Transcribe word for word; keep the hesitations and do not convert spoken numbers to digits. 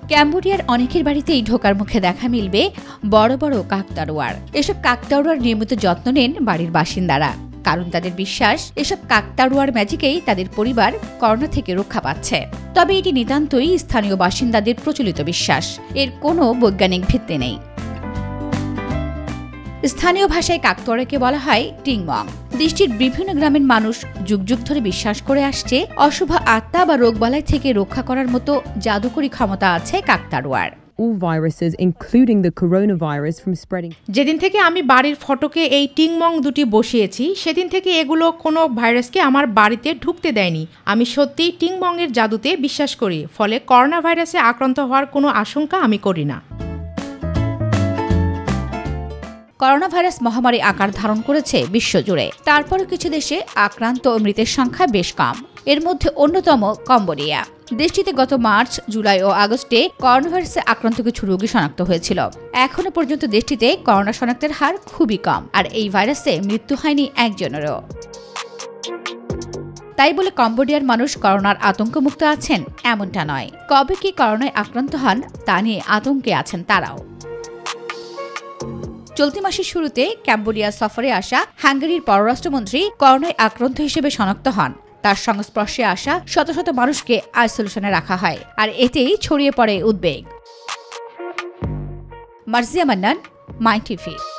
ক্যাম্বোডিয়ার অনেকের বাড়িতেই ঢোকার মুখে দেখা মিলবে বড় বড় কাকতাড়ুয়ার। এসব কাকতাড়ুয়ার নিয়মিত যত্ন নেন বাড়ির বাসিন্দারা, কারণ তাদের বিশ্বাস এসব কাকতাড়ুয়ার ম্যাজিকেই তাদের পরিবার করোনা থেকে রক্ষা পাচ্ছে। তবে এটি নিতান্তই স্থানীয় বাসিন্দাদের প্রচলিত বিশ্বাস, এর কোনো বৈজ্ঞানিক ভিত্তি নেই। স্থানীয় ভাষায় কাকতাড়ুয়াকে বলা হয় টিংমং। দেশটির বিভিন্ন গ্রামের মানুষ যুগ যুগ ধরে বিশ্বাস করে আসছে অশুভ আত্মা বা রোগবালাই থেকে রক্ষা করার মতো জাদুকরী ক্ষমতা আছে কাকতাড়ুয়ার। All viruses, including the coronavirus, from spreading. যেদিন থেকে আমি বাড়ির ফটকে এই টিংমং দুটি বসিয়েছি, সেদিন থেকে এগুলো কোনো ভাইরাসকে আমার বাড়িতে ঢুকতে দেয়নি। আমি সত্যিই টিংমংয়ের জাদুতে বিশ্বাস করি, ফলে করোনা ভাইরাসে আক্রান্ত হওয়ার কোনো আশঙ্কা আমি করি না। করোনা ভাইরাস মহামারী আকার ধারণ করেছে বিশ্বজুড়ে। তারপরও কিছু দেশে আক্রান্ত ও মৃতের সংখ্যা বেশ কম। এর মধ্যে অন্যতম কম্বোডিয়া। দেশটিতে গত মার্চ, জুলাই ও আগস্টে করোনা ভাইরাসে আক্রান্ত কিছু রোগী শনাক্ত হয়েছিল। এখনো পর্যন্ত দেশটিতে করোনা শনাক্তের হার খুবই কম, আর এই ভাইরাসে মৃত্যু হয়নি একজনেরও। তাই বলে কম্বোডিয়ার মানুষ করোনার আতঙ্কমুক্ত আছেন এমনটা নয়। কবে কি করোনায় আক্রান্ত হন তা নিয়ে আতঙ্কে আছেন তারাও। চলতি মাসের শুরুতে ক্যাম্বোডিয়া সফরে আসা হাঙ্গেরির পররাষ্ট্রমন্ত্রী করোনায় আক্রান্ত হিসেবে শনাক্ত হন। তার সংস্পর্শে আসা শত শত মানুষকে আইসোলেশনে রাখা হয়, আর এতেই ছড়িয়ে পড়ে উদ্বেগ। Marzia Mannan, my TV.